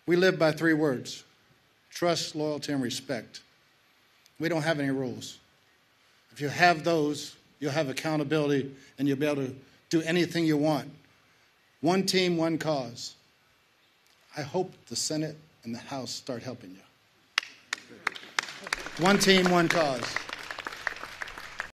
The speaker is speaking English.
We live by 3 words: trust, loyalty, and respect. We don't have any rules. If you have those, you'll have accountability and you'll be able to do anything you want. One team, one cause. I hope the Senate and the House start helping you. One team, one cause.